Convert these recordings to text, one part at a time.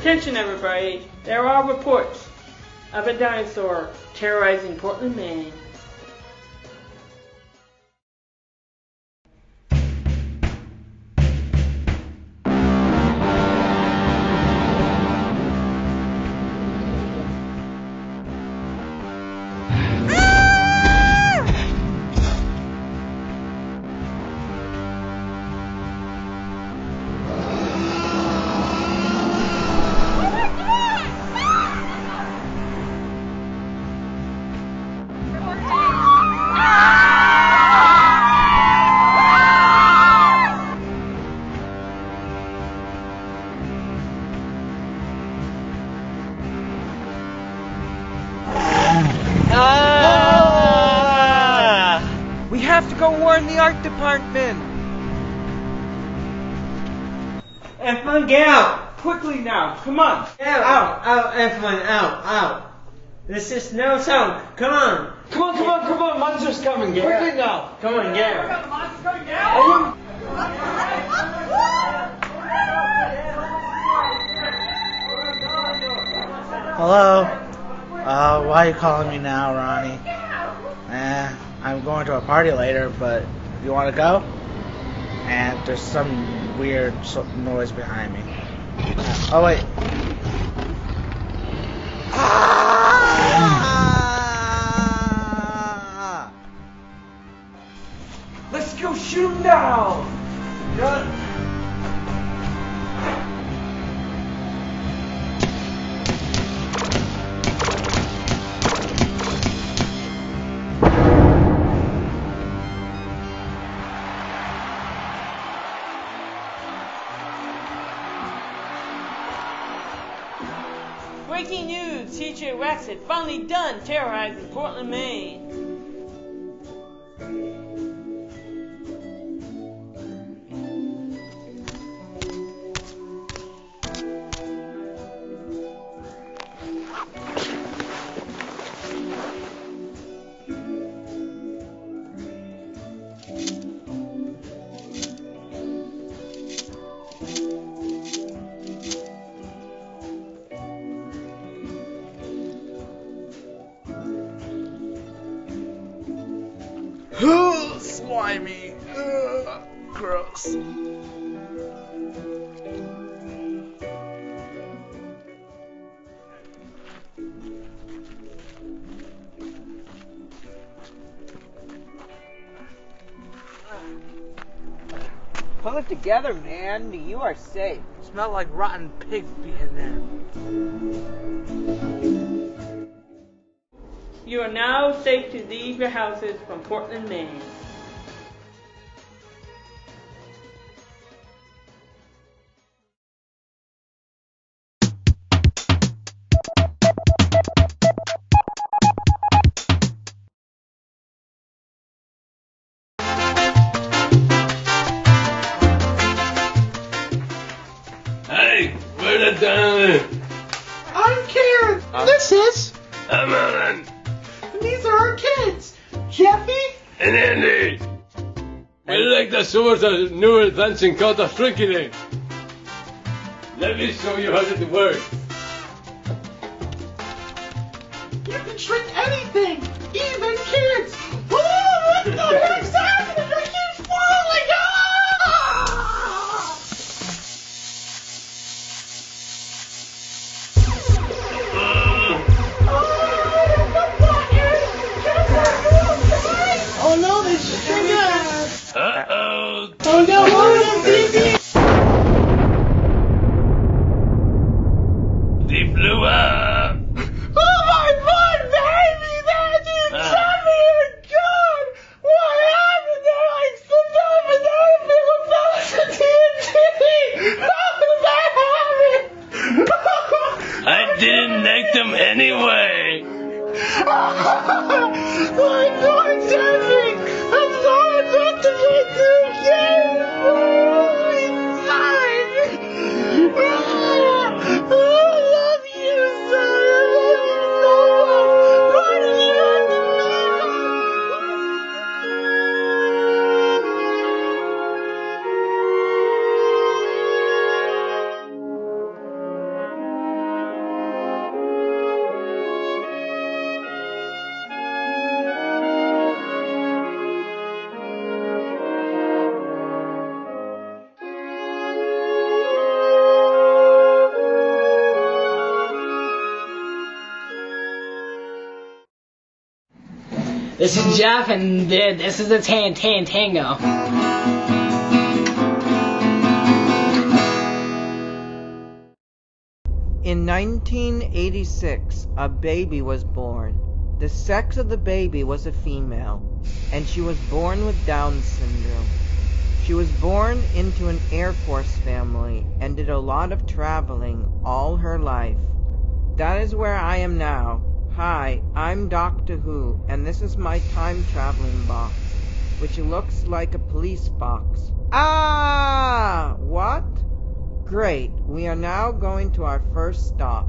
Attention everybody, there are reports of a dinosaur terrorizing Portland, Maine. We have to go warn the art department! F1, get out! Quickly now, come on! Out, F1, out. This is no sound, come on! Come on, monster's coming, Garrett! Quickly now! Come on, Garrett! Monster's coming down! Hello? Why are you calling me now, Ronnie? I'm going to a party later, but you want to go? And there's some weird noise behind me. Oh, wait. Ah! Let's go shoot him down! Breaking news, Teacher Rex had finally done terrorizing Portland, Maine. Slimy. Gross. Pull it together, man. You are safe. Smell like rotten pig being there. You are now safe to leave your houses from Portland, Maine. Hey, where the down? I'm Karen. This is. I'm Alan. And these are our kids. Jeffy. And Andy. We like the sort of new advancing Catastrophe. Let me show you how to work. You can shrink anything, even kids. Oh, what the heck's happening? I keep falling. Ah! Oh no, they just came out. Uh-oh. Oh no, baby. They blew up. Oh my God, baby, that is Zambi and God. What happened there? I slipped off and everything fell into TNT. How did that happen? I didn't like them anyway. Oh my God, Zambi. I'm sorry not to make you again. Oh, I love you, son. I love you so much. Why did you have to leave us? This is Jeff, and this is the Tango. In 1986, a baby was born. The sex of the baby was a female, and she was born with Down syndrome. She was born into an Air Force family and did a lot of traveling all her life. That is where I am now. Hi, I'm Doctor Who, and this is my time-traveling box, which looks like a police box. Ah! What? Great, we are now going to our first stop.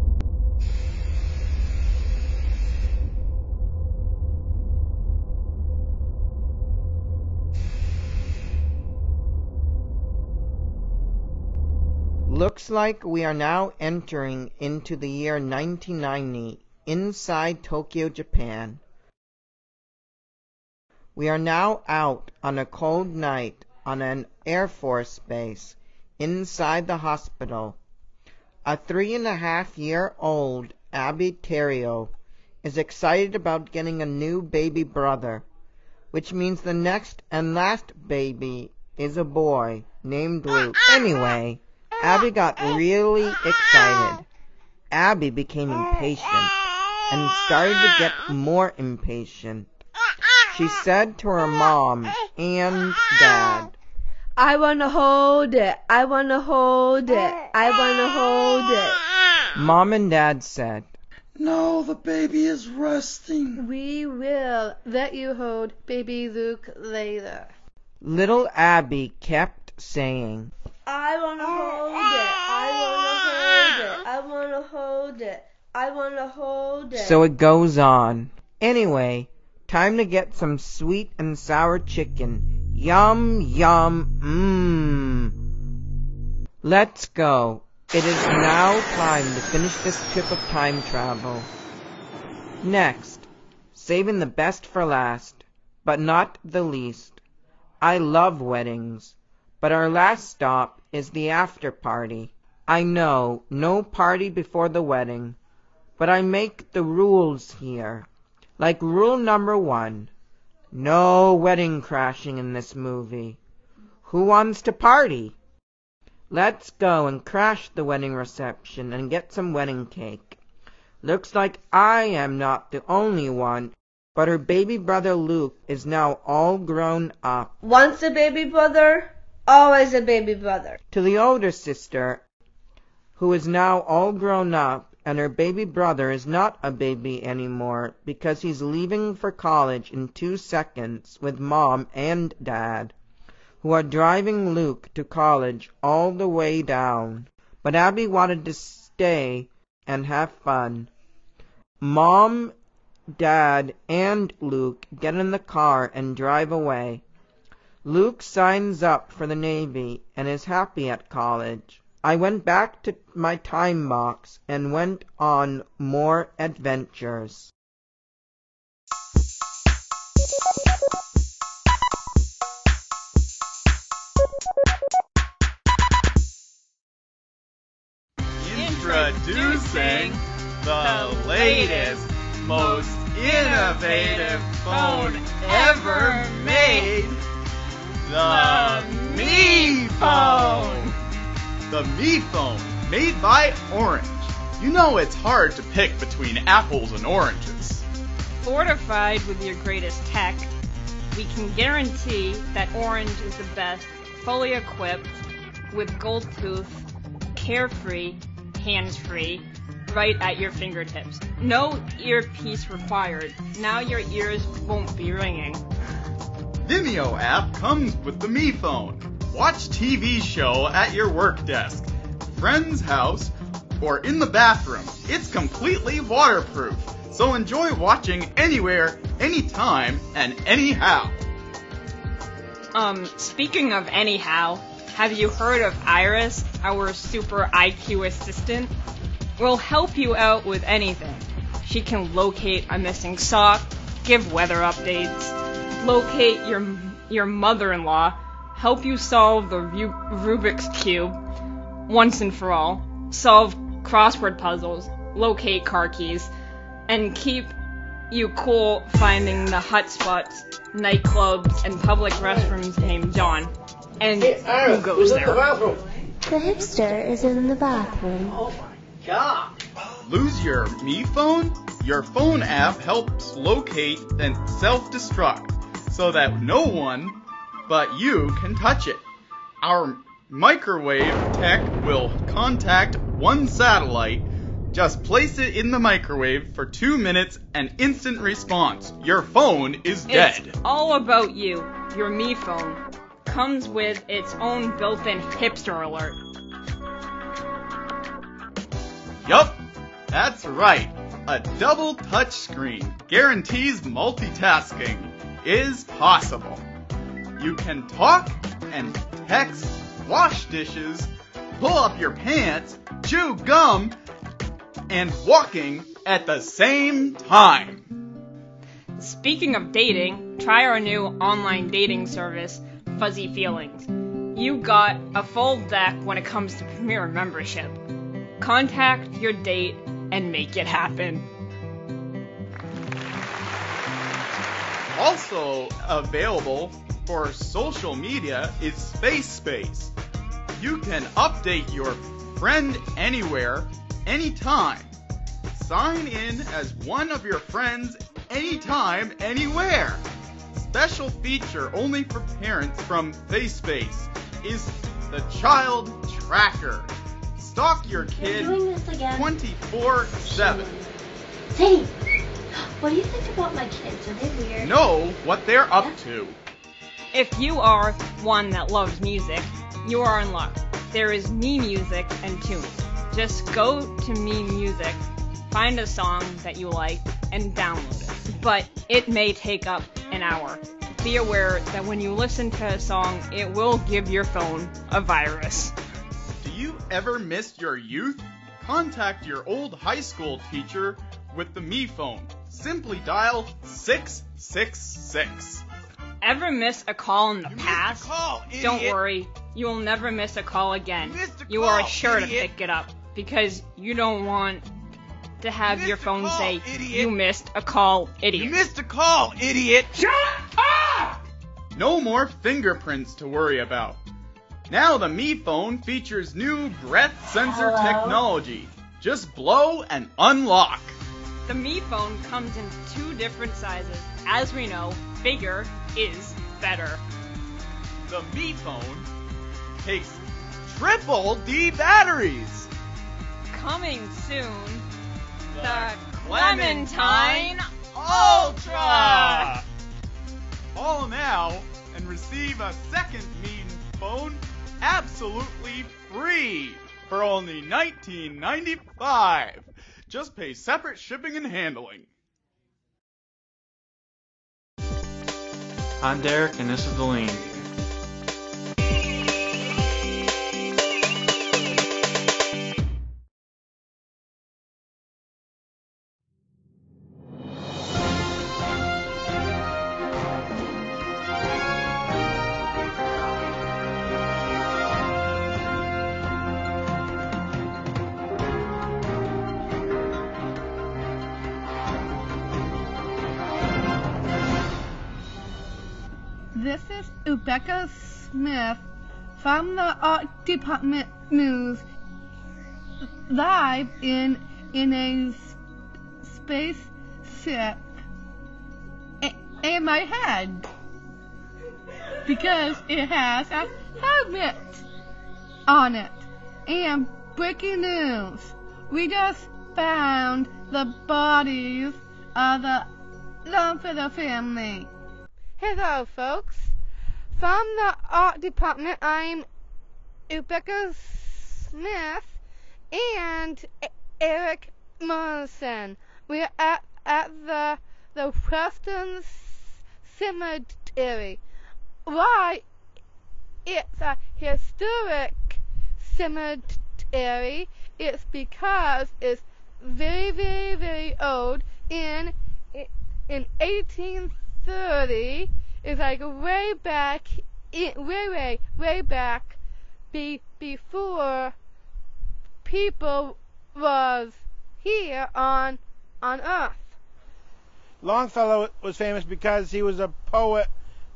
Looks like we are now entering into the year 1990, inside Tokyo, Japan. We are now out on a cold night on an Air Force base, inside the hospital. A 3.5-year-old Abby Terrio is excited about getting a new baby brother, which means the next and last baby is a boy named Luke. Anyway, Abby got really excited. Abby became impatient and started to get more impatient. She said to her mom and dad, I want to hold it. I want to hold it. I want to hold it. Mom and Dad said, No, the baby is resting. We will let you hold baby Luke later. Little Abby kept saying, I want to hold it. I want to hold it. I want to hold it. I want to hold it. So it goes on. Anyway, time to get some sweet and sour chicken. Yum, yum, Let's go. It is now time to finish this trip of time travel. Next, saving the best for last, but not the least. I love weddings, but our last stop is the after party. I know, no party before the wedding, but I make the rules here. Like rule number 1, no wedding crashing in this movie. Who wants to party? Let's go and crash the wedding reception and get some wedding cake. Looks like I am not the only one, but her baby brother Luke is now all grown up. Once a baby brother, always a baby brother. To the older sister, who is now all grown up, and her baby brother is not a baby anymore because he's leaving for college in 2 seconds with Mom and Dad, who are driving Luke to college all the way down. But Abby wanted to stay and have fun. Mom, Dad, and Luke get in the car and drive away. Luke signs up for the Navy and is happy at college. I went back to my time box and went on more adventures. Introducing the latest, most innovative phone ever made, the mePhone! The mePhone, made by Orange. You know it's hard to pick between apples and oranges. Fortified with your greatest tech, we can guarantee that Orange is the best, fully equipped, with gold tooth, carefree, hands-free, right at your fingertips. No earpiece required. Now your ears won't be ringing. Vimeo app comes with the mePhone. Watch TV show at your work desk, friend's house, or in the bathroom. It's completely waterproof, so enjoy watching anywhere, anytime, and anyhow. Speaking of anyhow, have you heard of Iris, our super IQ assistant? We'll help you out with anything. She can locate a missing sock, give weather updates, locate your mother-in-law, help you solve the Rubik's Cube once and for all, solve crossword puzzles, locate car keys, and keep You cool finding the hotspots, nightclubs, and public restrooms named John. And who goes there? The hipster is in the bathroom. Oh my god. Lose your mePhone? Your phone app helps locate and self-destruct so that no one but you can touch it. Our microwave tech will contact one satellite. Just place it in the microwave for 2 minutes and instant response. Your phone is dead. It's all about you. Your mePhone comes with its own built-in hipster alert. Yup, that's right. A double touch screen guarantees multitasking is possible. You can talk and text, wash dishes, pull up your pants, chew gum, and walking at the same time. Speaking of dating, try our new online dating service, Fuzzy Feelings. You got a full deck when it comes to Premier membership. Contact your date and make it happen. Also available for social media is Space. You can update your friend anywhere, anytime. Sign in as one of your friends anytime, anywhere. Special feature only for parents from FaceSpace is the Child Tracker. Stalk your kid 24/7. Hey, what do you think about my kids? Are they weird? Know what they're up to. If you are one that loves music, you are in luck. There is Me Music and Tunes. Just go to Me Music, find a song that you like, and download it. But it may take up an hour. Be aware that when you listen to a song, it will give your phone a virus. Do you ever miss your youth? Contact your old high school teacher with the mePhone. Simply dial 666. Ever miss a call in the past? Call, Don't worry, you will never miss a call again. You are sure to pick it up because you don't want to have your phone say, "You missed a call, idiot." You missed a call, idiot. Shut up! No more fingerprints to worry about. Now the mePhone features new breath sensor technology. Just blow and unlock. The mePhone comes in 2 different sizes. As we know, bigger is better. The mePhone takes triple D batteries. Coming soon, the Clementine Ultra! Call now and receive a second mePhone absolutely free for only $19.95. Just pay separate shipping and handling. I'm Derek, and this is the Lean. This is Rebecca Smith from the Art Department News, live in a spaceship in my head, because it has a helmet on it. And breaking news, we just found the bodies of the Longfellow family. Hello, folks. From the art department, I'm Rebecca Smith and Eric Morrison. We're at the Western Cemetery. Why? It's a historic cemetery. It's because it's very, very, very old. In 1830, it's like way back, way back, before people was here on Earth. Longfellow was famous because he was a poet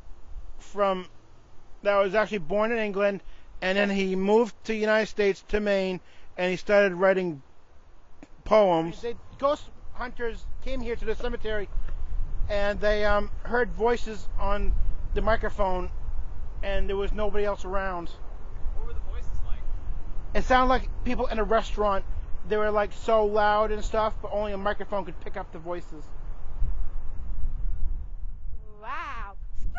that was actually born in England, and then he moved to the United States, to Maine, and he started writing poems. Ghost hunters came here to the cemetery, and they heard voices on the microphone, and there was nobody else around. What were the voices like? It sounded like people in a restaurant. They were like so loud and stuff, but only a microphone could pick up the voices. Wow.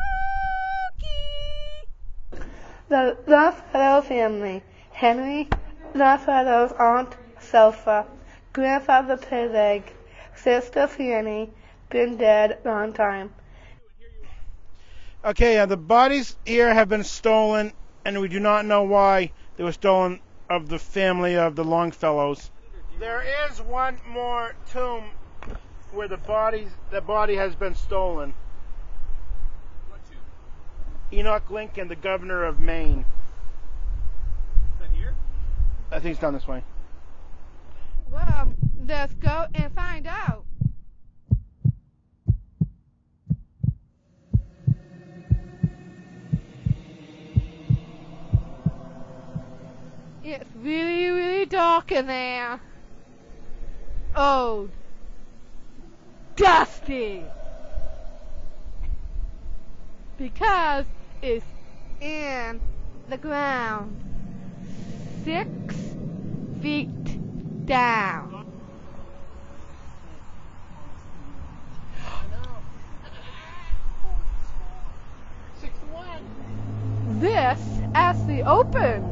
Spooky! The Longfellow family. Henry Longfellow's aunt, Sophia. Grandfather Peleg. Sister Fanny. Been dead long time. Okay, the bodies here have been stolen, and we do not know why they were stolen, of the family of the Longfellows. There is one more tomb where the body has been stolen. What tomb? Enoch Lincoln, the governor of Maine. Is that here? I think it's down this way. Well, let's go and find out. It's really, really dark in there. Oh, dusty. Because it's in the ground. 6 feet down. This actually opens.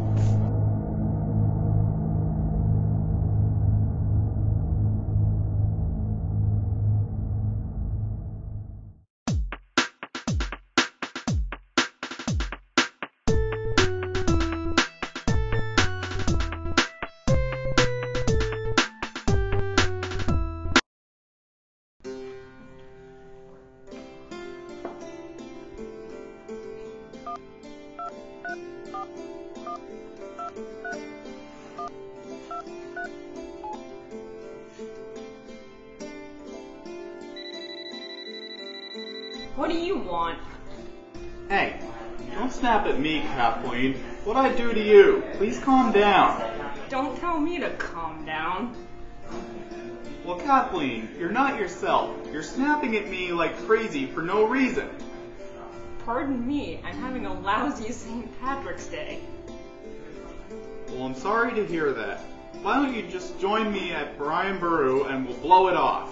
What do you want? Hey, don't snap at me, Kathleen. What'd I do to you? Please calm down. Don't tell me to calm down. Well, Kathleen, you're not yourself. You're snapping at me like crazy for no reason. Pardon me, I'm having a lousy St. Patrick's Day. Well, I'm sorry to hear that. Why don't you just join me at Brian Baru and we'll blow it off?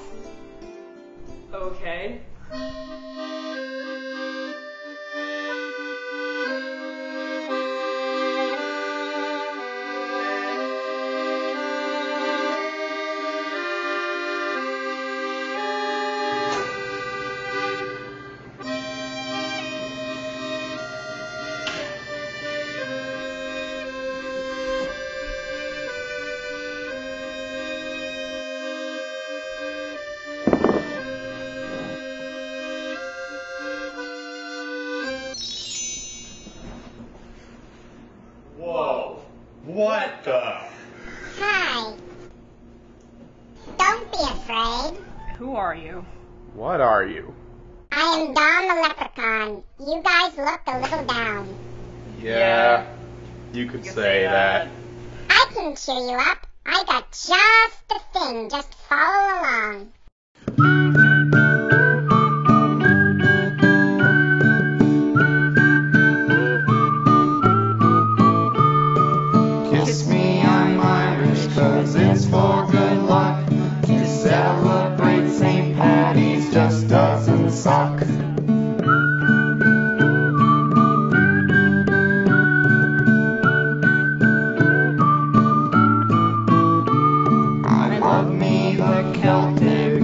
Okay. Whoa. What the? Hi. Don't be afraid. Who are you? What are you? I am Don the Leprechaun. You guys look a little down. Yeah, you could say that. I can cheer you up. I got just the thing. Just follow along. Kiss me, I'm Irish, 'cause it's for good luck. To celebrate St. Paddy's just doesn't suck. I love me the Celtic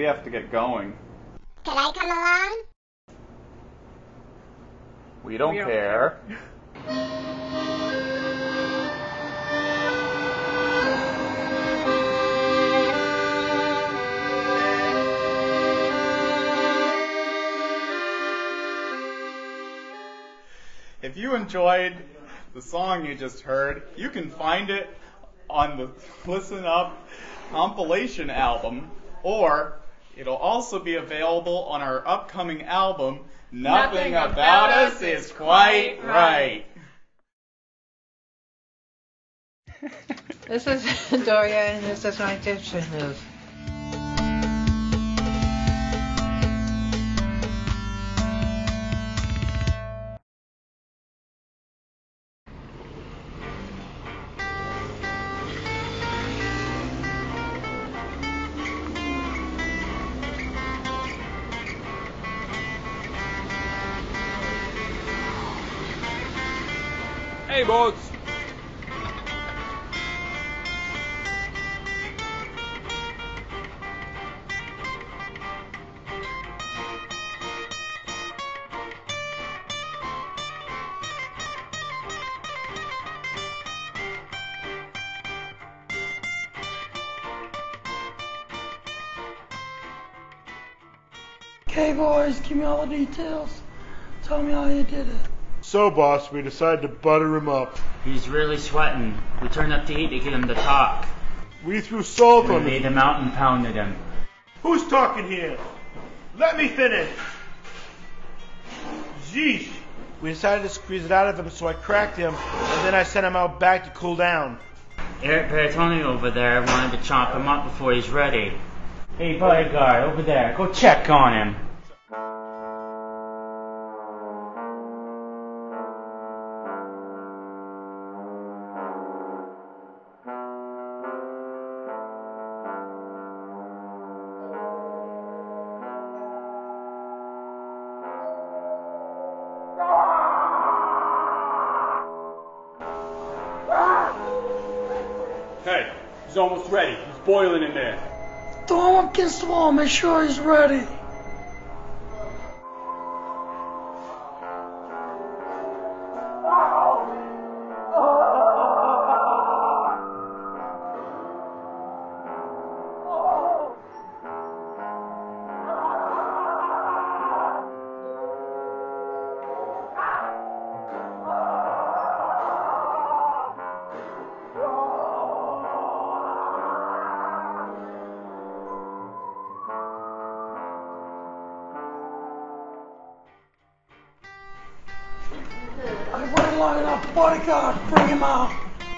have to get going. Could I come along? We don't care. If you enjoyed the song you just heard, you can find it on the Listen Up compilation album, or it'll also be available on our upcoming album, Nothing About Us Is Quite Right. This is Doria, and this is my picture move. Hey, boats! Okay, boys, give me all the details. Tell me how you did it. So, boss, we decided to butter him up. He's really sweating. We turned up the heat to get him to talk. We threw salt We on made him. him out and pounded him. Who's talking here? Let me finish. Yeesh. We decided to squeeze it out of him, so I cracked him, and then I sent him out back to cool down. Eric Peritoni over there wanted to chomp him up before he's ready. Hey, bodyguard, over there, go check on him. Hey, he's almost ready. He's boiling in there. Throw him against the wall, make sure he's ready. I waited long enough, bodyguard, bring him out.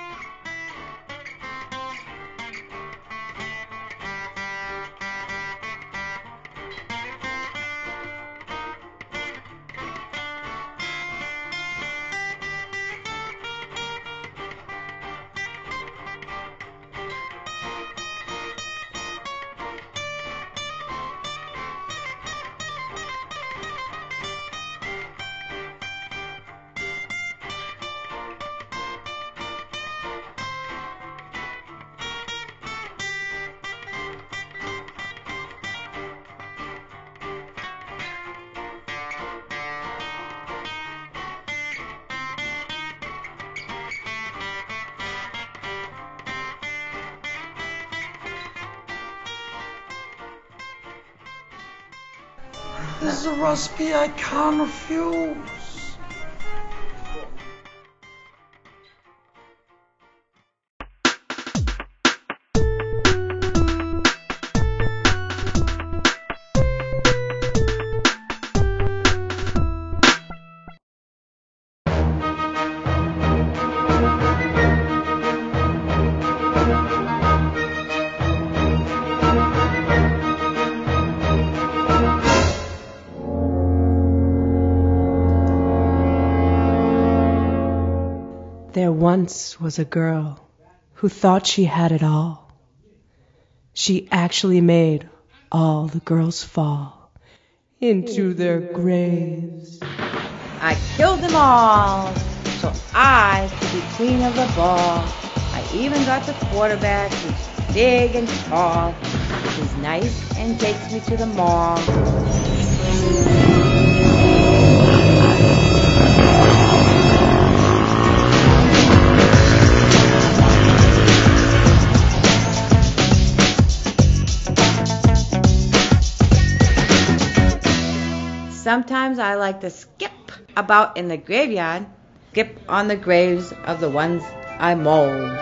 This is a recipe I can't refuse. There once was a girl who thought she had it all. She actually made all the girls fall into their graves. I killed them all, so I could be queen of the ball. I even got the quarterback who's big and tall. He's nice and takes me to the mall. Sometimes I like to skip about in the graveyard, skip on the graves of the ones I mold.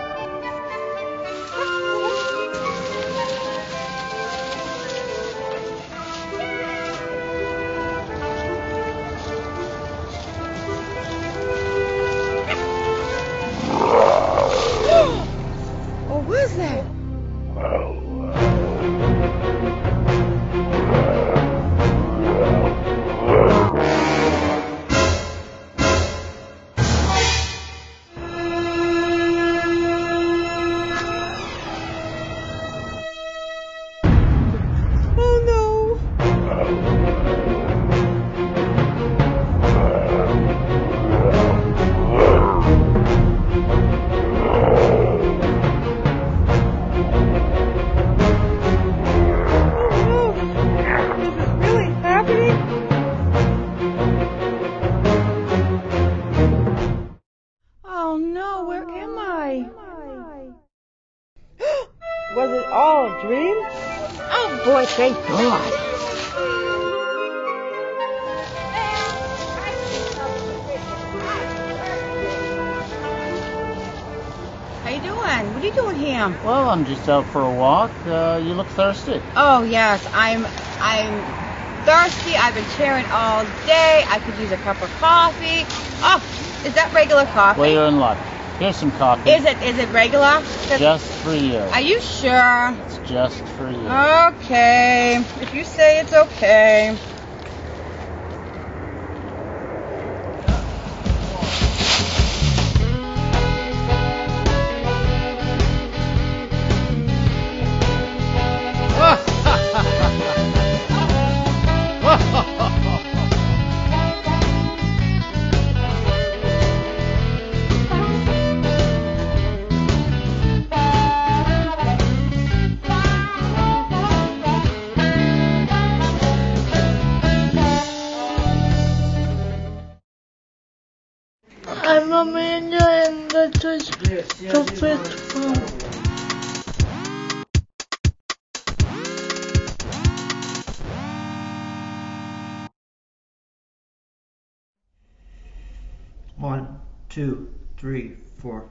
What was that? Was it all a dream? Oh boy, thank God. How you doing? What are you doing here? Well, I'm just out for a walk. You look thirsty. Oh yes, I'm thirsty. I've been chairing all day. I could use a cup of coffee. Oh, is that regular coffee? Well, you're in luck. Here's some coffee. Is it regular? Just for you. Are you sure? It's just for you. Okay. If you say it's okay. I'm Amanda and that is the fifth phone. One, two, three, four.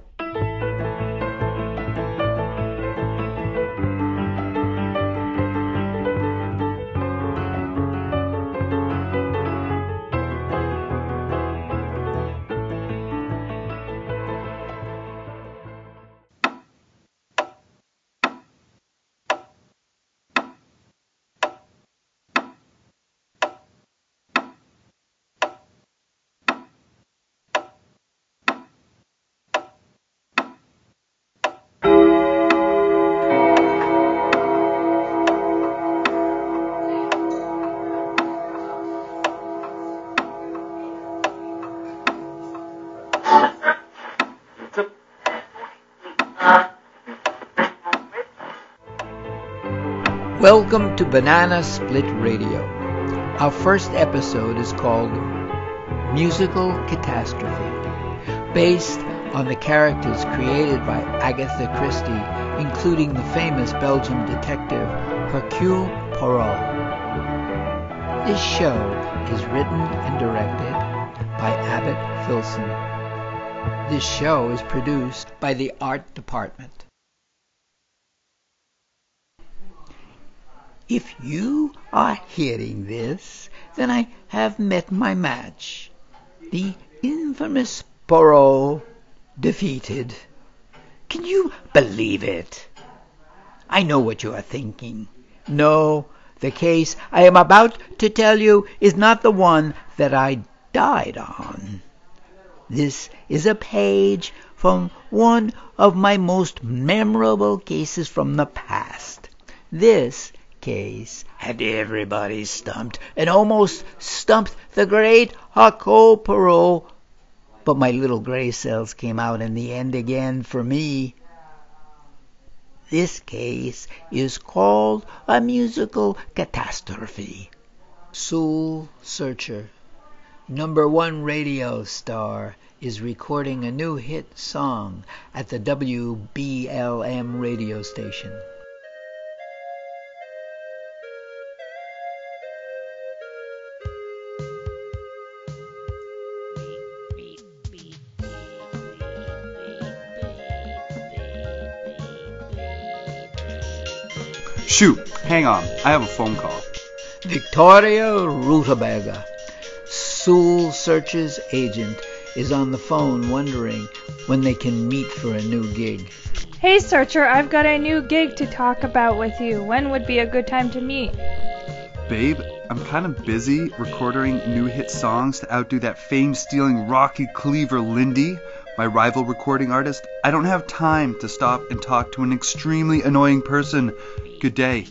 Welcome to Banana Split Radio. Our first episode is called Musical Catastrophe, based on the characters created by Agatha Christie, including the famous Belgian detective Hercule Poirot. This show is written and directed by Abbott Filson. This show is produced by the Art Department. If you are hearing this, then I have met my match. The infamous Poirot defeated. Can you believe it? I know what you are thinking. No, the case I am about to tell you is not the one that I died on. This is a page from one of my most memorable cases from the past. This case had everybody stumped and almost stumped the great Hercule Poirot, but my little gray cells came out in the end again for me. This case is called a musical catastrophe. Soul Searcher, #1 radio star, is recording a new hit song at the WBLM radio station. Shoot, hang on, I have a phone call. Victoria Rutabaga, Soul Searcher's agent, is on the phone wondering when they can meet for a new gig. Hey Searcher, I've got a new gig to talk about with you. When would be a good time to meet? Babe, I'm kind of busy recording new hit songs to outdo that fame-stealing Rocky Cleaver Lindy, my rival recording artist. I don't have time to stop and talk to an extremely annoying person. Good day.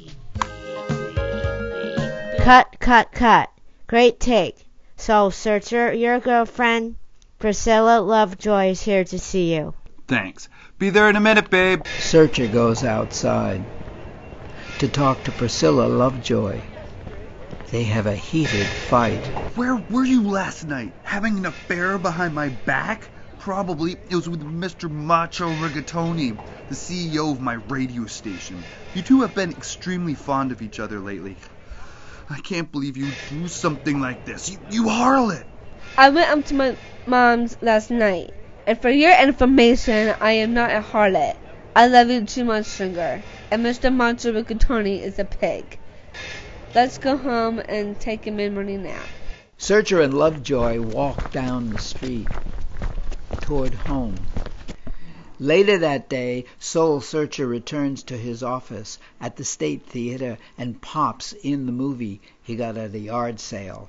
Cut. Great take. So, Searcher, your girlfriend, Priscilla Lovejoy, is here to see you. Thanks. Be there in a minute, babe. Searcher goes outside to talk to Priscilla Lovejoy. They have a heated fight. Where were you last night? Having an affair behind my back? Probably it was with Mr. Macho Rigatoni, the CEO of my radio station. You two have been extremely fond of each other lately. I can't believe you do something like this. You harlot! I went up to my mom's last night, and for your information, I am not a harlot. I love you too much, sugar, and Mr. Macho Rigatoni is a pig. Let's go home and take a mid-morning nap. Searcher and Lovejoy walk down the street toward home. Later that day, Soul Searcher returns to his office at the State Theater and pops in the movie he got at a yard sale.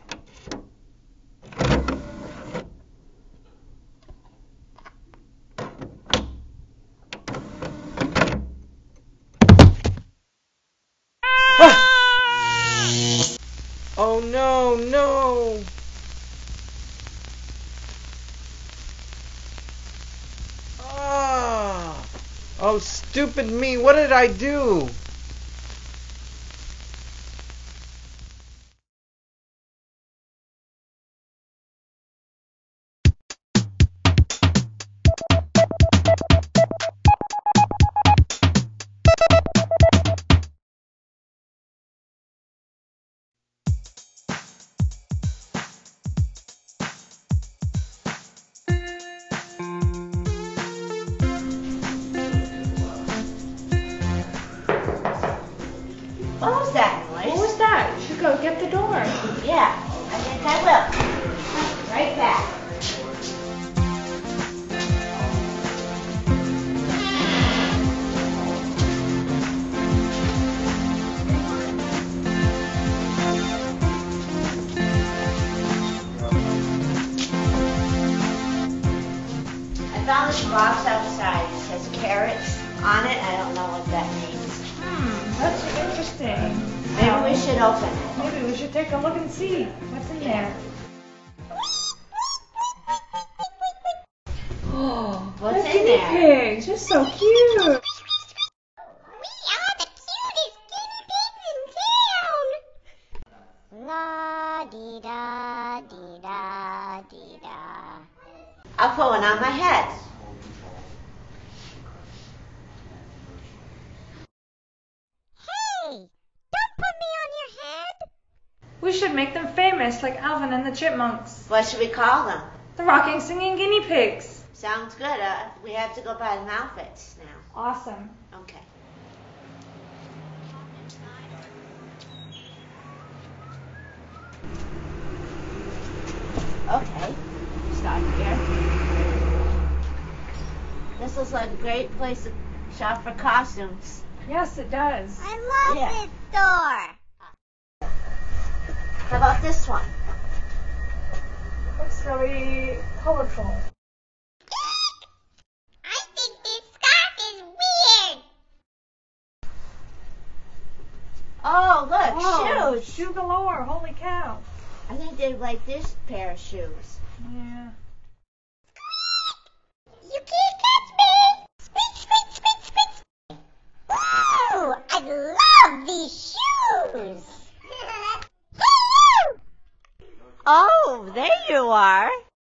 Oh no! Oh, stupid me, what did I do? What was that noise? What was that? You should go get the door. Yeah, I think I will. Right back. I found this box outside. It says carrots on it. I don't know what that means. That's interesting. Maybe we should open it. Maybe we should take a look and see what's in there. Oh, What's the in guinea there? pigs. You're so cute. La dee da dee da dee da. I'll put one on my head. Hey, don't put me on your head. We should make them famous like Alvin and the Chipmunks. What should we call them? The rocking, singing guinea pigs. Sounds good. We have to go buy them outfits now. Awesome. Okay. Okay, start here. This looks like a great place to shop for costumes. Yes, it does. I love this store. How about this one? Looks really colorful. I think this scarf is weird. Oh, look, Whoa, shoes. shoe galore. Holy cow. I think they like this pair of shoes. Yeah. You can't catch me. Squeak, squeak, squeak, squeak. you are.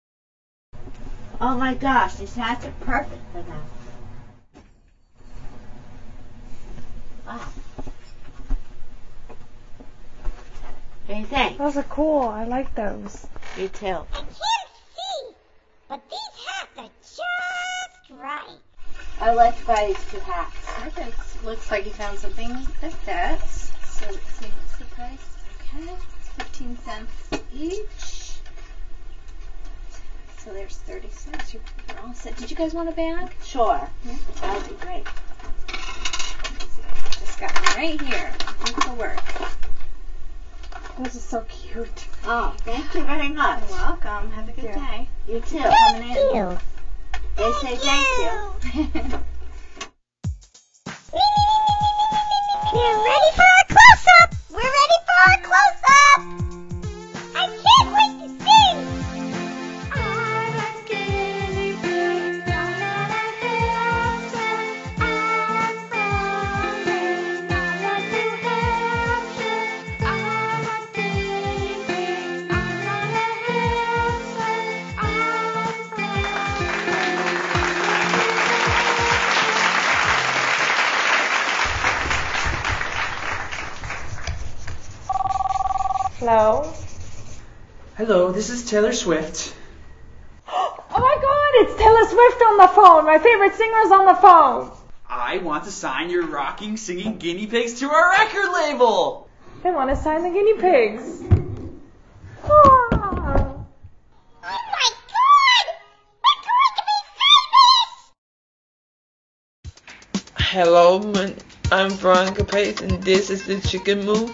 Oh my gosh, these hats are perfect for them. Wow. What do you think? Those are cool. I like those. You too. I can't see, but these hats are just right. I'd like to buy these 2 hats. Perfect. Looks like you found something that fits. So let's see what's the price. Okay, it's 15 cents each. So there's 30 cents. You're all set. Did you guys want a bag? Sure. That would be great. Just got one right here. This will work. This is so cute. Oh, thank you very much. You're welcome. Have a good day. You too. Coming in. They say thank you. We're ready for our close-up! We're ready for our close-up! I can't wait to sing! I'm a guinea pig, down at a hamster. I'm from Maine, down at New Hampshire. I'm a guinea pig, I'm not a hamster. I'm from Hello? Hello, this is Taylor Swift. Oh my god, it's Taylor Swift on the phone. My favorite singer's on the phone. I want to sign your rocking, singing guinea pigs to our record label. They want to sign the guinea pigs. Ah. Oh my god! We're going to be famous! Hello, I'm Veronica Pace, and this is the Chicken Move.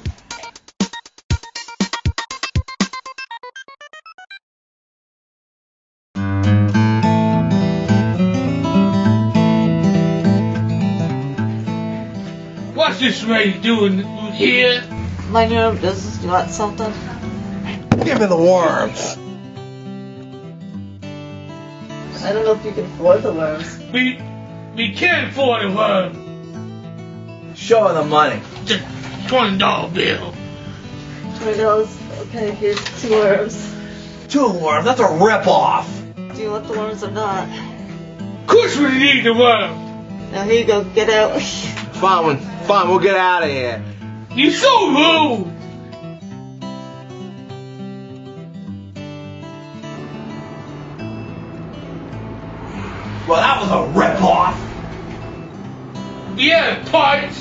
What's this lady doing here? My new business, you want something? Give me the worms. I don't know if you can afford the worms. We can't afford a worm. Show her the money. Just $20 bill. $20. Okay, here's 2 worms. 2 worms? That's a rip-off. Do you want the worms or not? Of course we need the worm. Now here you go, get out. Fine, we'll get out of here. You're so rude. Well, that was a rip-off. Yeah, parts.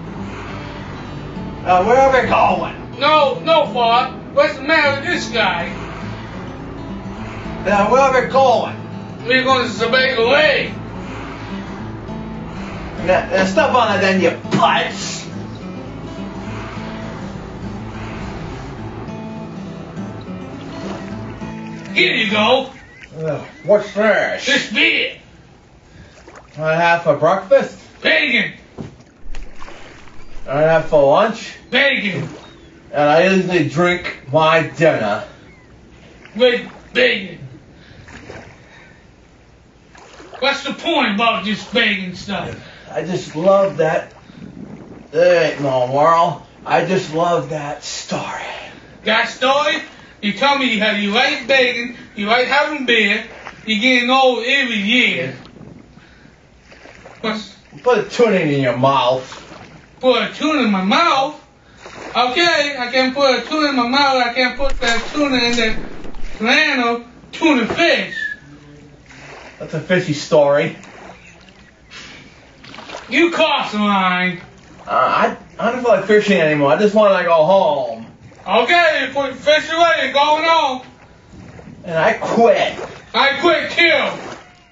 Where are we going? No, Bob. What's the matter with this guy? Where are we going? We're going to Sebago Lake. Now, step on it then, you putz. Here you go. What's this? This beer. I have for breakfast. Bacon. I have for lunch. Bacon. And I usually drink my dinner with bacon. What's the point about this bacon stuff? I just love that. There ain't no moral. I just love that story. That story? You tell me how you like bacon, you like having beer, you're getting old every year. Put a tuna in your mouth. Put a tuna in my mouth? Okay, I can put a tuna in my mouth, I can put that tuna in the flannel tuna fish. That's a fishy story. You cross the line. I don't feel like fishing anymore. I just want to go home. Okay, put the fish away, going home. And I quit. I quit too.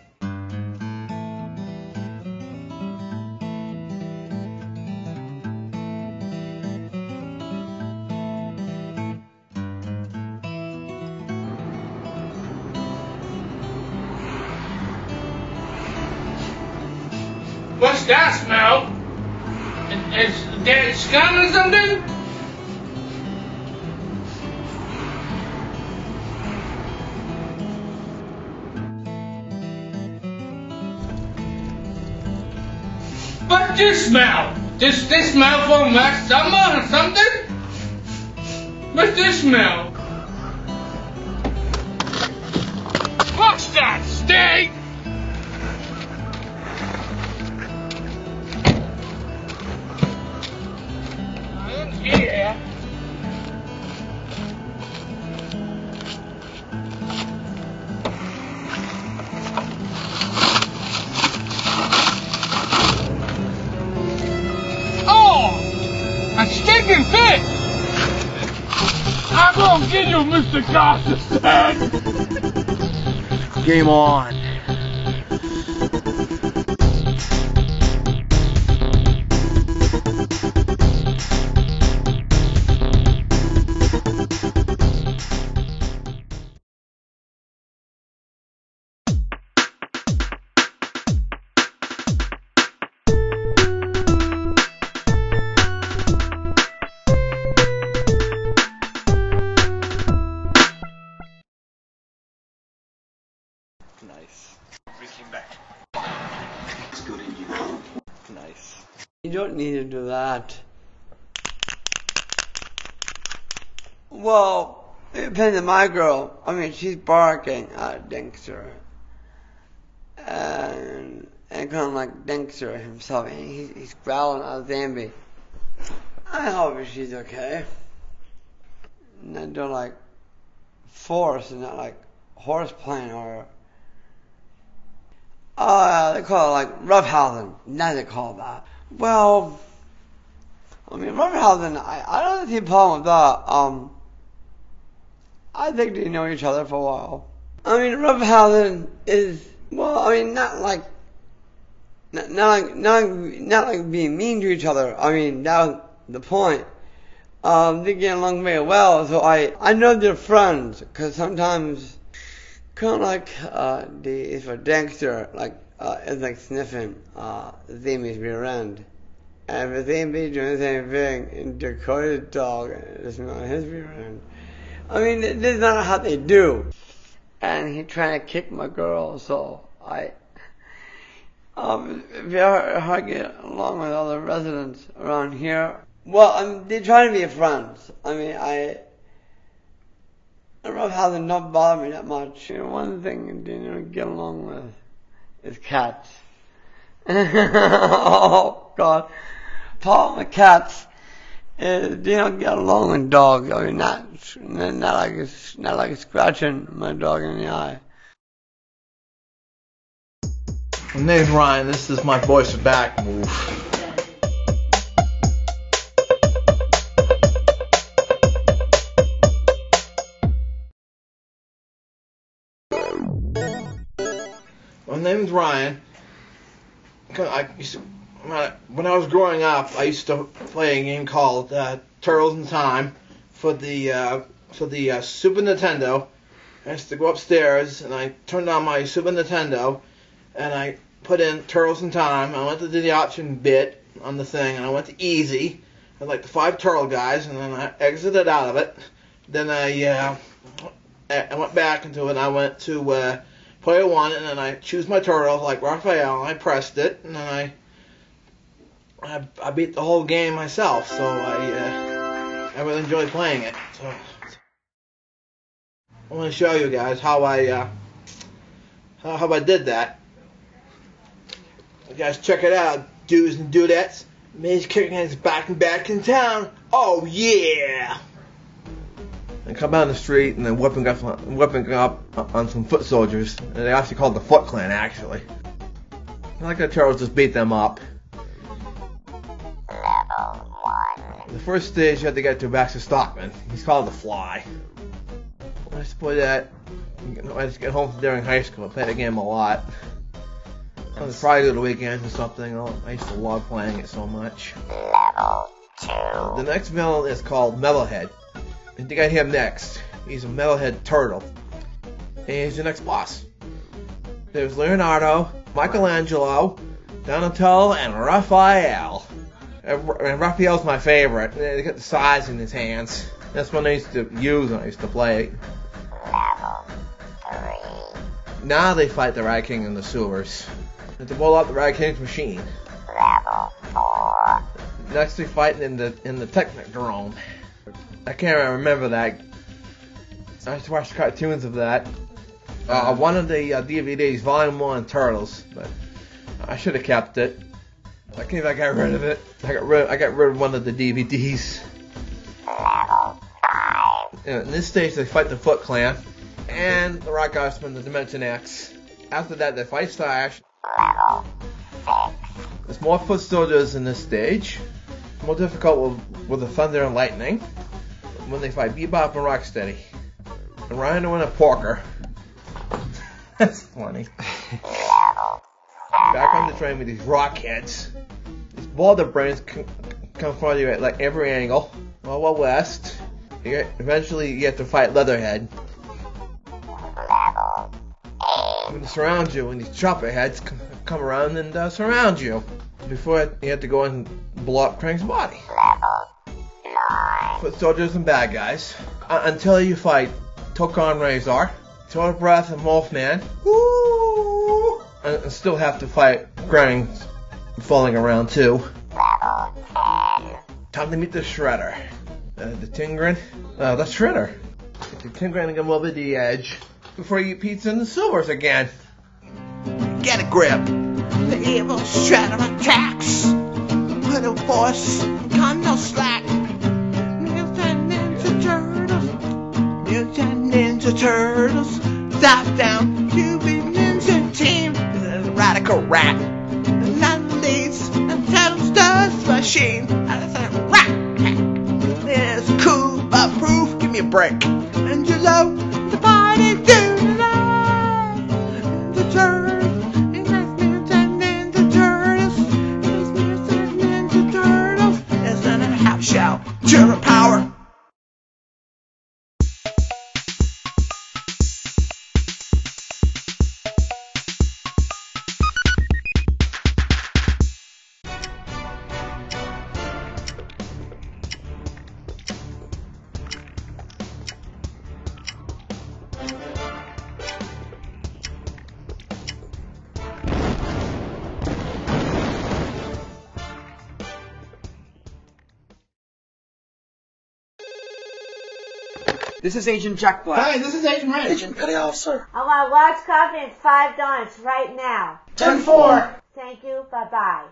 What's that smell? Is there scum or something? What's this smell? This smell from last summer or something? What's this smell? I'll get you, Mr. Carson! Game on. Nice. We came back. It's good in you. Nice. You don't need to do that. Well, it depends on my girl. I mean, she's barking at Dexter. And kind of like Dexter himself. And he's growling at Zambi. I hope she's okay. And they're like force and not like horse playing or they call it like roughhousing. Now they call that. Well, I mean roughhousing. I don't see a problem with that. I think they know each other for a while. I mean roughhousing is not like being mean to each other. I mean that was the point. They get along very well, so I know they're friends because sometimes. Kind of like for Dexter, it's like sniffing Zambi's rear end. And if Zambi doing the same thing in Dakota's dog, it's not his rear end. I mean, this is not how they do. And he trying to kick my girl, so if I get along with other residents around here, well, they try to be friends. I mean, I don't know how they don't bother me that much. You know, one thing they don't get along with is cats. Oh God, problem with cats is they don't get along with dogs. I mean, not like scratching my dog in the eye. My name's Ryan. This is my voice back move. My name's Ryan. When I was growing up, I used to play a game called Turtles in Time for the Super Nintendo. I used to go upstairs and I turned on my Super Nintendo and I put in Turtles in Time. I went to the option bit on the thing and I went to easy. I like the 5 turtle guys and then I exited out of it. Then I went back into it and I went to player 1 and then I choose my turtle like Raphael and I pressed it and then I beat the whole game myself, so I really enjoyed playing it. So I want to show you guys how I did that. You guys check it out, dudes and dudettes. Maze kicking is back in town. Oh yeah! And come down the street and then whipping up on some foot soldiers. And they actually called the Foot Clan, actually. Like the turtles just beat them up. The first stage you have to get to Baxter Stockman. He's called the Fly. I used to play that. I used to get home during high school. I played the game a lot. On the Friday or the weekends or something. I used to love playing it so much. The next villain is called Metalhead. And you got him next. He's a Metalhead turtle. And he's the next boss. There's Leonardo, Michelangelo, Donatello, and Raphael. And Raphael's my favorite. They got the size in his hands. That's one I used to use when I used to play. Now they fight the Rat King in the sewers. They have to blow up the Rat King's machine. Next they fight in the Technodrome. I can't remember that. I used to watch cartoons of that. One of the DVDs, Volume 1, Turtles, but I should have kept it. I can't believe I got rid of it. I got rid of one of the DVDs. In this stage, they fight the Foot Clan and the Rock Guardsmen, the Dimension X. After that, they fight Slash. There's more foot soldiers in this stage. More difficult with the thunder and lightning. when they fight Bebop and Rocksteady. And Rhino and a Porker. That's funny. Back on the train with these rockheads. These boulder brains come for you at like every angle. Well, west. Eventually you get to fight Leatherhead. I'm going to surround you when these chopper heads come around and surround you. Before you have to go and blow up Krang's body. Foot soldiers and bad guys. Until you fight Tokon Razor, Total Breath and Wolfman. Woo! And still have to fight Krang falling around too. Time to meet the Shredder. The Tingren. The Shredder. The Tingren and come over the edge before you eat pizza in the sewers again. Get a grip. The evil Shredder attacks. Little force, got no slack. Mutant Ninja Turtles. Mutant Ninja Turtles. Dive down to the Ninja Team. The Radical Rat. The Nandies. And Turtles Dust Machine. And I said, rat. It's cool but proof. Give me a break. And you love the party tonight. The Turtles. Shout, German power. This is Agent Jack Black. Hi, this is Agent Red. Agent Petty Officer. I want large coffee and $5 right now. 10-4. Thank you. Bye-bye.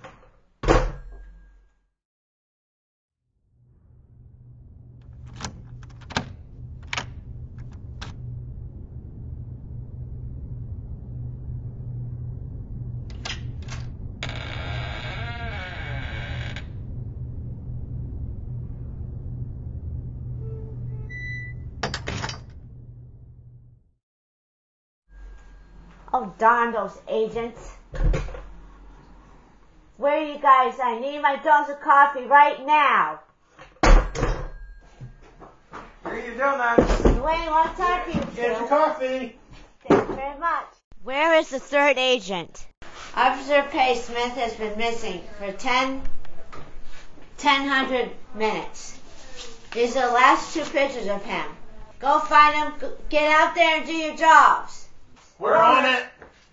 Oh, darn those agents. Where are you guys? I need my dose of coffee right now. Here you go, man. Dwayne, what time do you Get your coffee. Thank you very much. Where is the third agent? Officer Pace Smith has been missing for 1,000 minutes. These are the last 2 pictures of him. Go find him. Get out there and do your jobs. We're on it.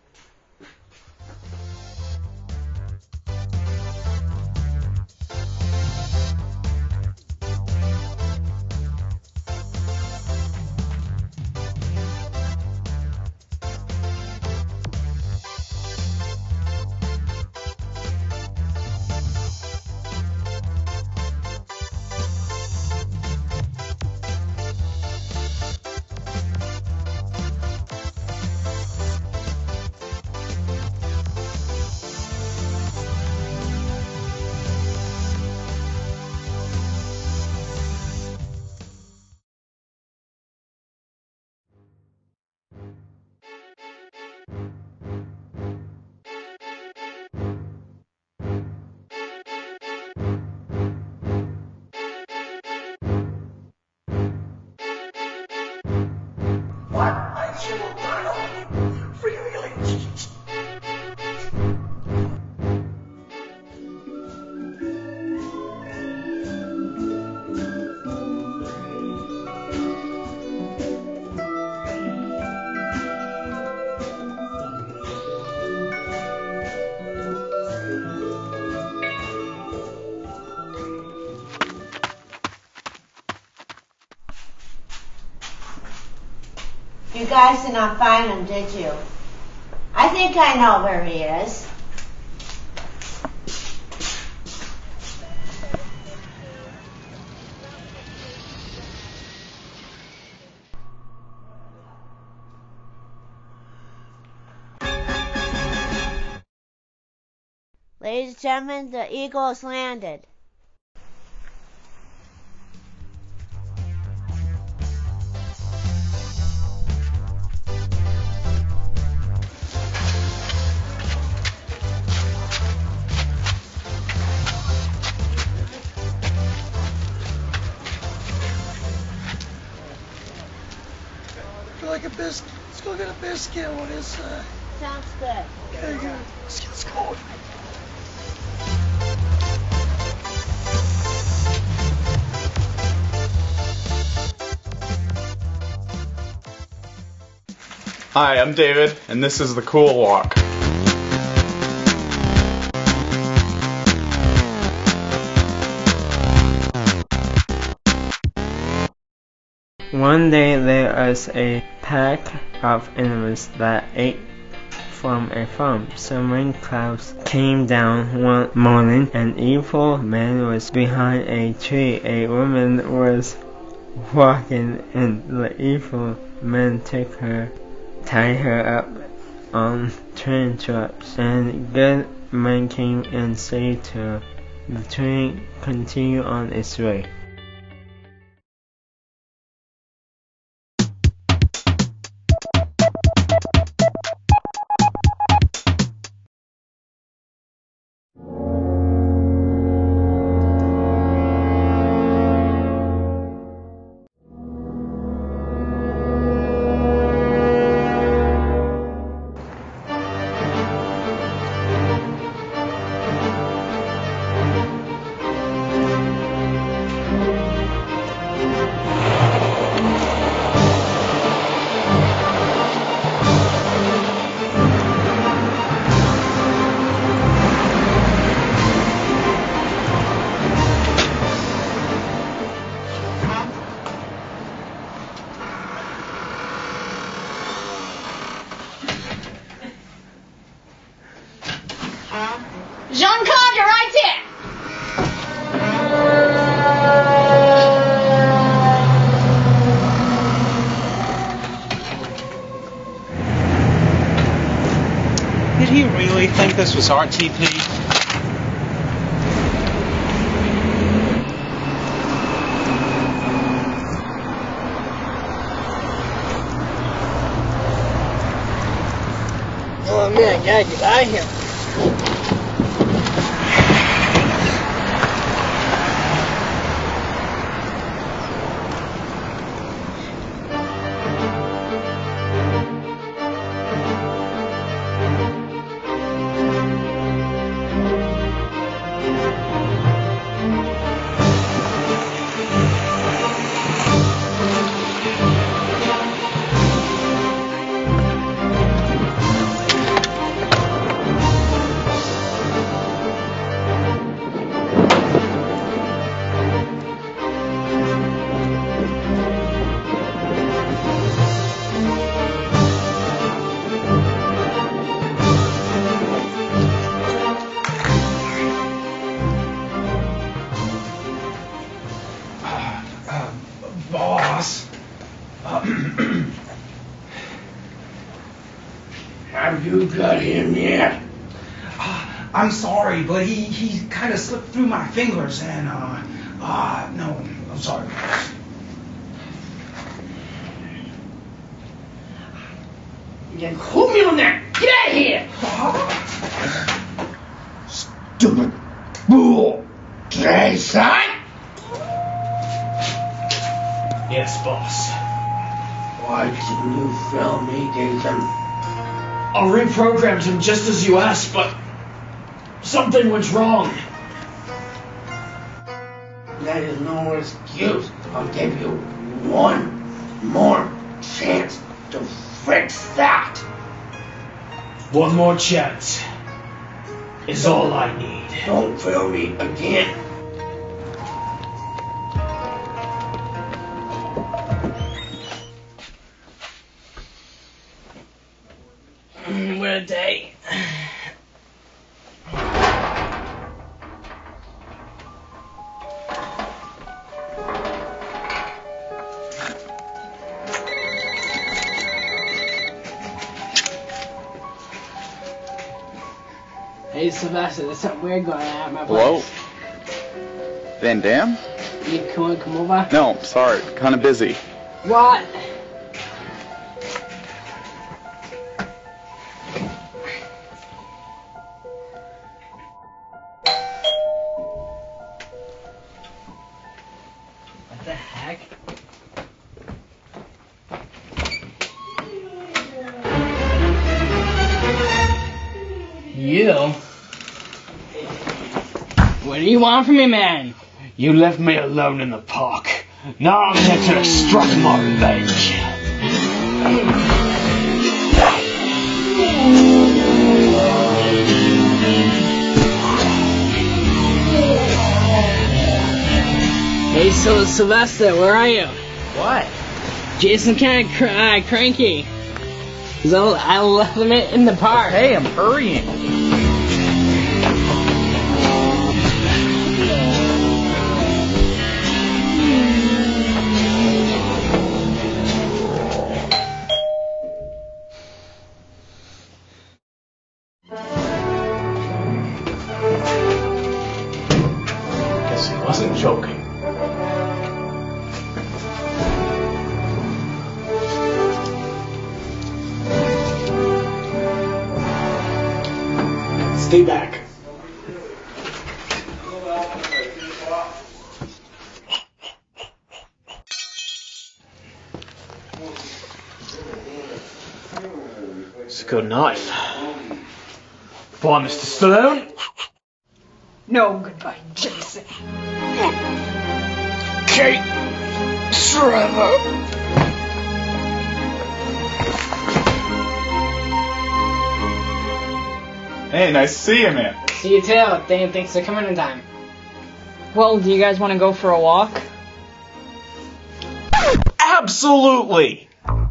You guys did not find him, did you? I think I know where he is. Ladies and gentlemen, the Eagle has landed. get a biscuit. What is that? Sounds good. Okay, good. Let's go. Hi, I'm David, and this is the Cool Walk. One day there was a pack of animals that ate from a farm. Some rain clouds came down one morning. An evil man was behind a tree. A woman was walking, and the evil man took her, tied her up on train tracks, and good man came and saved her. The train continued on its way. Jean-Claude, you're right there. Did he really think this was RTP? Oh man, I gotta get out of here. Boss. Have you got him yet? I'm sorry, but he kind of slipped through my fingers and, no, I'm sorry. You put me on that. Get out of here. Stupid fool. Gay son. Yes, boss. Why didn't you film me, Nathan? I reprogrammed him just as you asked, but something went wrong. That is no excuse. I'll give you one more chance to fix that. One more chance is all I need. Don't fail me again. What a day. Hey Sylvester, there's something weird going on at my Hello? place. Van Dam? You come over? No, sorry, kind of busy. What? What the heck? You? What do you want from me, man? You left me alone in the park. Now I'm here to extract my revenge. Hey, so Sylvester, where are you? What? Jason kind of cranky. So I left him in the park. Hey, I'm hurrying. Guess he wasn't joking. Stay back. It's a good knife. Bye, Mr. Stallone. No, goodbye, Jason. Kate Trevor. Hey, nice to see you, man. See you too. Thanks for coming in time. Well, do you guys want to go for a walk? Absolutely.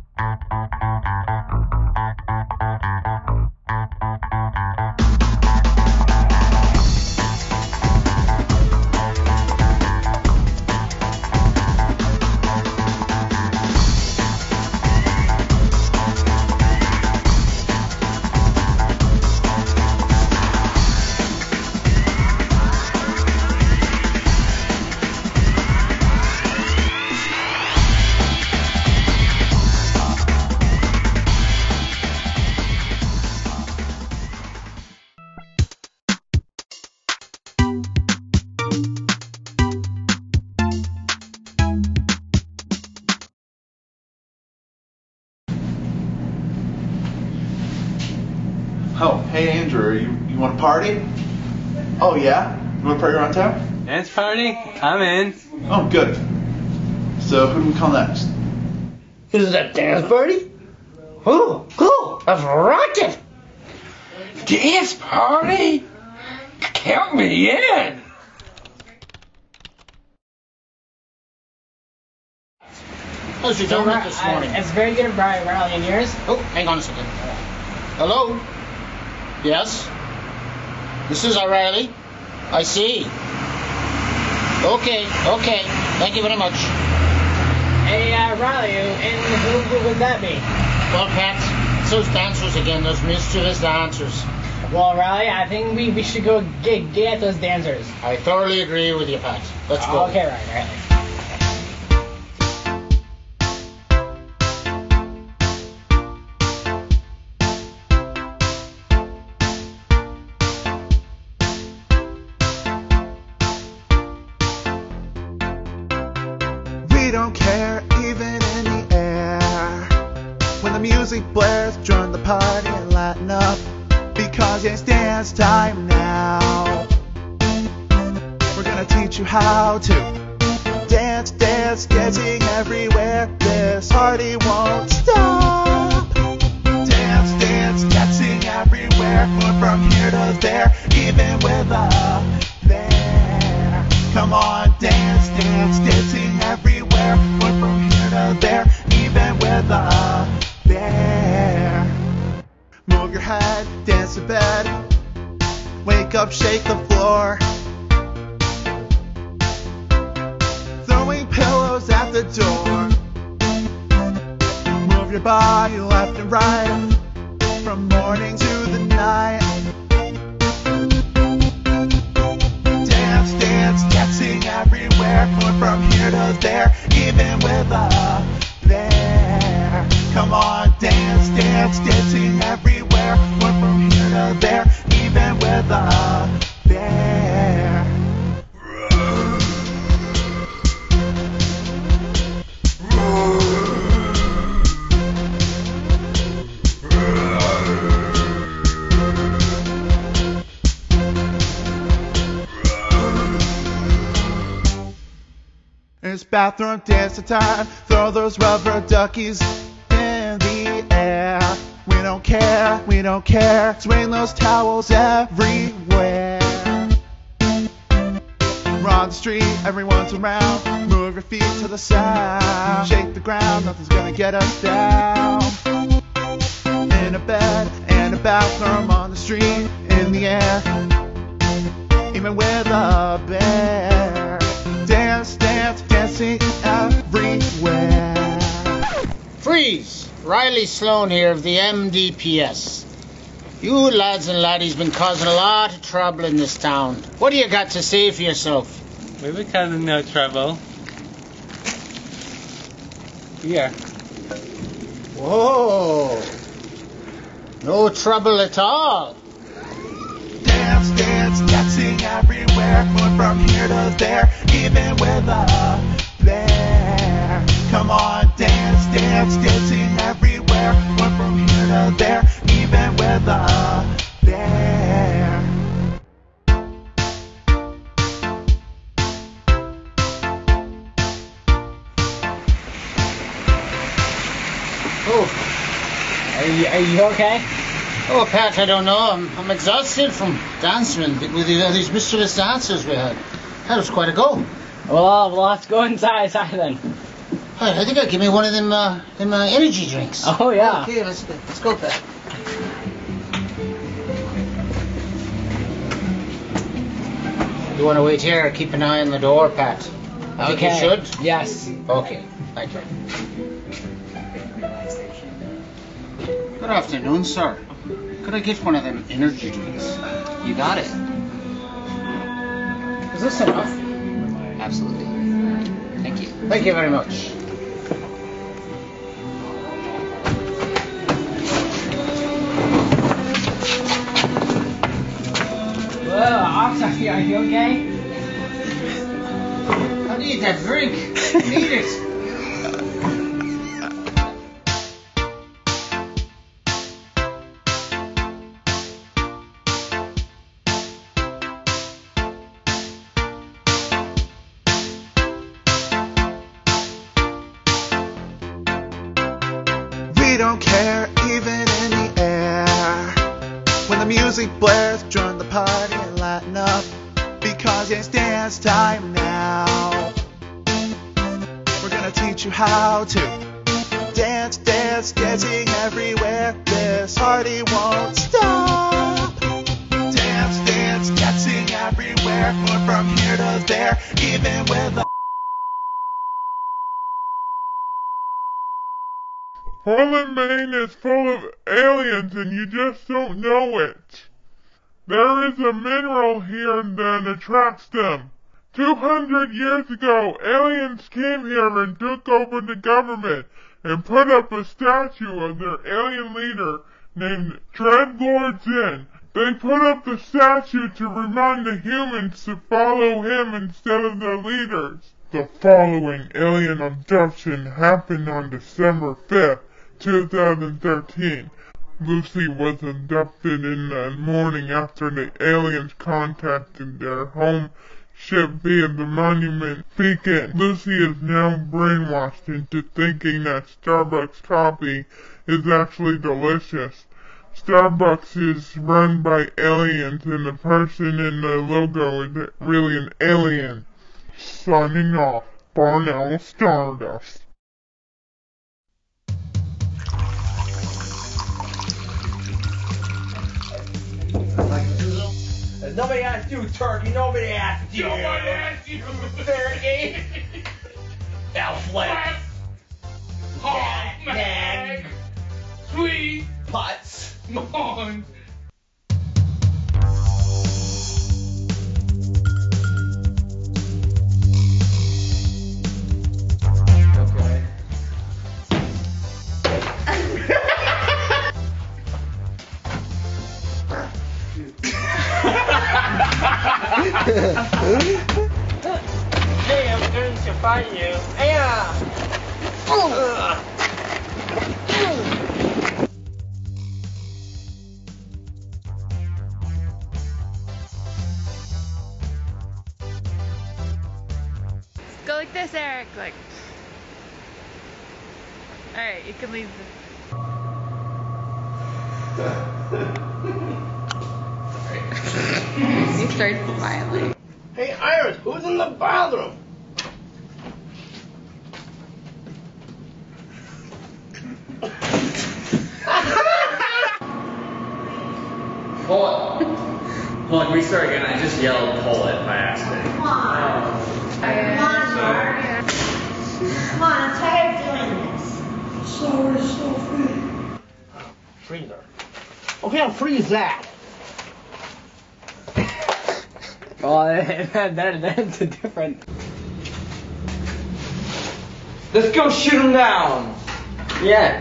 Oh, hey Andrew, you want to party? Oh yeah? You want to party around town? Dance party? I'm in. Oh, good. So who do we call next? This is a dance party? Oh, cool. That's rocking. Dance party? Count me in. How's your donut this morning? It's very good, Brian. Riley, and yours? Oh, hang on a second. Hello? Yes? This is O'Reilly. I see. Okay. Thank you very much. Hey, Riley, and who would that be? Well, Pat, it's those dancers again, those mischievous dancers. Well, Riley, I think we should go get those dancers. I thoroughly agree with you, Pat. Let's go. Okay, Riley. We don't care, even in the air. When the music blares, join the party and lighten up, because it's dance time now. We're gonna teach you how to dance, dancing everywhere. This party won't stop. Dance, dancing everywhere. Move from here to there, even with a there. Come on, dance, dancing everywhere. Move from here to there, even with a there. Move your head, dance to bed. Wake up, shake the floor. Throwing pillows at the door. Move your body left and right, from morning to the night. Dance, dancing everywhere. Move from here to there, even with a there. Come on, dance, dancing everywhere. Move from here to there, even with a there. bathroom dance time. Throw those rubber duckies in the air. We don't care, we don't care. Swing those towels everywhere. We're on the street, everyone's around. Move your feet to the sound. Shake the ground, nothing's gonna get us down. In a bed and a bathroom, on the street, in the air, even with a bear. Dance, dance, dancing everywhere. Freeze! Riley Sloan here of the MDPS. You lads and laddies been causing a lot of trouble in this town. What do you got to say for yourself? We were causing no trouble. Here. Whoa! No trouble at all. Dance, dance, dancing everywhere. Going from here to there, even with a bear. Come on, dance, dance, dancing everywhere. Going from here to there, even with a bear. Oh, Are you okay? oh, Pat, I don't know. I'm exhausted from dancing with these mischievous dancers we had. That was quite a go. Well, let's go inside then. I think I'll give me one of them energy drinks. Oh, yeah. Okay, let's go, Pat. You want to wait here or keep an eye on the door, Pat? I think you should? Yes. Okay, thank you. Good afternoon, sir. Could I get one of them energy drinks? You got it. Is this enough? Absolutely. Thank you. Thank you very much. Well, officer, are you okay? I need that drink. I need it. We don't care, even in the air. When the music blares, join the party and lighten up, because it's dance time now. We're gonna teach you how to dance, dance, dancing everywhere. This party won't stop. Dance, dance, dancing everywhere. Going from here to there, even with a Portland, Maine is full of aliens and you just don't know it. There is a mineral here that attracts them. 200 years ago, aliens came here and took over the government and put up a statue of their alien leader named Dreadlord Zinn. They put up the statue to remind the humans to follow him instead of their leaders. The following alien abduction happened on December 5th. 2013. Lucy was abducted in the morning after the aliens contacted their home ship via the monument beacon. Lucy is now brainwashed into thinking that Starbucks coffee is actually delicious. Starbucks is run by aliens and the person in the logo is really an alien. Signing off, Barnell Stardust. Nobody asked you, Turkey. Nobody asked you. Nobody asked you. Turkey. Elflet. Hog, mag. Sweet. Putts. Mon. Okay. Hey, I'm going to find you. Yeah. Go like this, Eric. Like. All right, you can leave. He starts smiling. Hey, Iris, who's in the bathroom? Pull it. Hold on, can we start again? I just yelled pull it by accident. Come on. Come on, Mark. Come on, I'm tired of doing this. Sorry, Sophie. Freezer. Okay, I'll freeze that. Oh, that's a different. Let's go shoot him down. Yeah.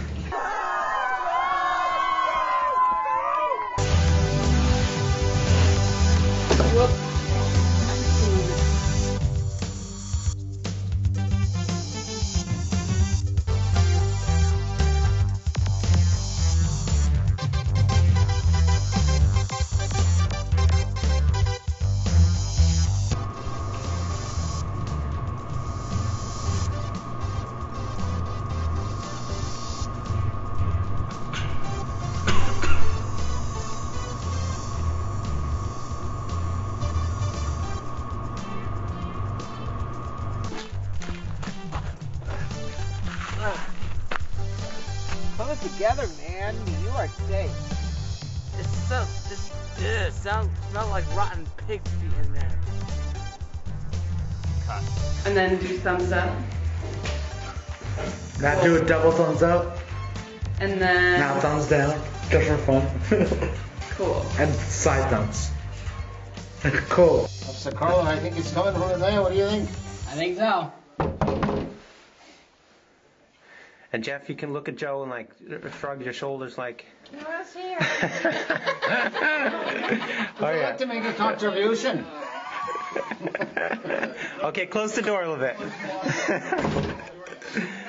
Pull it together, man. You are safe. Smell like rotten pig feet in there. Cut. And then do thumbs up. Now do a double thumbs up. And then. Now thumbs down, just for fun. Cool. And side thumbs. Cool. Officer Carlo, I think he's coming from there. What do you think? I think so. And Jeff, you can look at Joe and like shrug your shoulders like. No one's here. Oh I'd yeah. like to make a contribution. Okay, close the door a little bit.